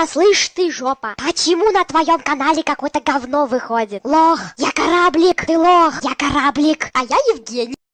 Да слышь ты, жопа, почему на твоем канале какое-то говно выходит? Лох, я кораблик, ты лох, я кораблик, а я Евгений.